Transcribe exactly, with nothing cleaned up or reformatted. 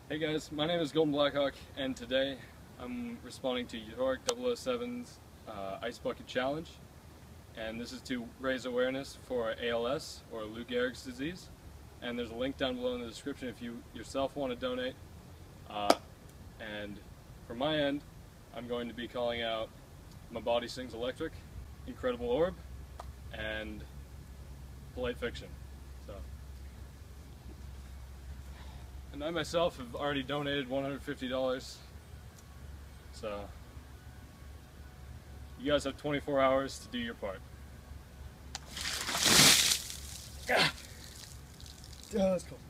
Hey guys, my name is GoldenBlackHawk, and today I'm responding to Euphoric double oh seven's uh, Ice Bucket Challenge, and this is to raise awareness for A L S, or Lou Gehrig's disease, and there's a link down below in the description if you yourself want to donate. Uh, and from my end, I'm going to be calling out My Body Sings Electric, Incredible Orb, and Polite Fiction. So. And I myself have already donated one hundred fifty dollars, so you guys have twenty-four hours to do your part. Yeah, that's cool.